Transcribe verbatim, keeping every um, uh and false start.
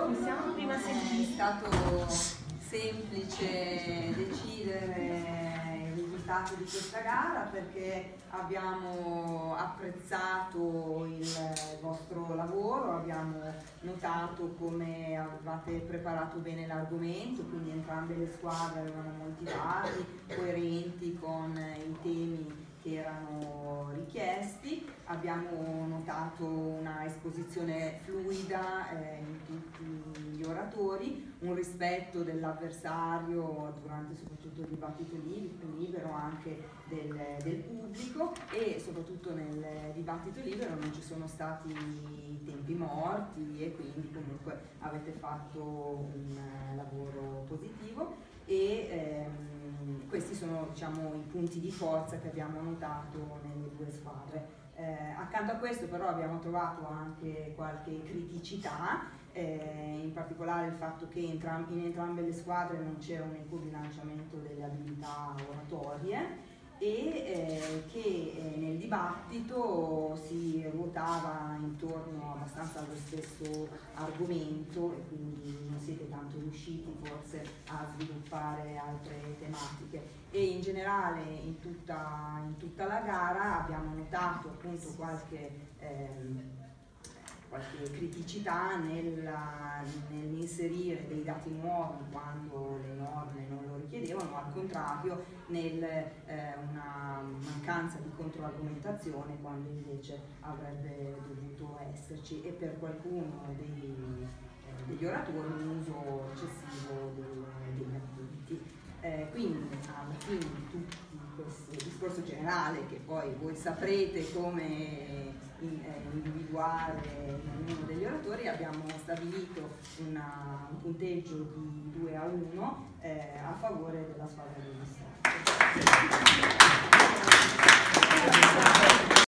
come siamo? Prima è stato semplice decidere il risultato di questa gara perché abbiamo apprezzato il vostro lavoro, abbiamo notato come avevate preparato bene l'argomento, quindi entrambe le squadre avevano molti dati coerenti con i temi che erano richiesti. Abbiamo notato una esposizione fluida eh, in tutti gli oratori, un rispetto dell'avversario durante soprattutto il dibattito libero anche del, del pubblico, e soprattutto nel dibattito libero non ci sono stati tempi morti e quindi comunque avete fatto un lavoro positivo. E ehm, questi sono, diciamo, i punti di forza che abbiamo notato nelle due squadre. Eh, accanto a questo però abbiamo trovato anche qualche criticità, eh, in particolare il fatto che entram- in entrambe le squadre non c'era un equo bilanciamento delle abilità oratorie e eh, che eh, nel dibattito si ruotava intorno abbastanza allo stesso argomento e quindi non siete tanto riusciti forse a sviluppare altre tematiche. E in generale in tutta, in tutta la gara abbiamo notato appunto qualche ehm, qualche criticità nella, nell'inserire dei dati nuovi quando le norme non lo richiedevano, al contrario nel eh, una mancanza di controargomentazione quando invece avrebbe dovuto esserci, e per qualcuno dei, eh, degli oratori un uso eccessivo del, degli appunti. Eh, quindi alla fine di tutto questo discorso generale, che poi voi saprete come in, eh, individuare ognuno degli oratori, abbiamo stabilito una, un punteggio di due a uno eh, a favore della squadra di Stato.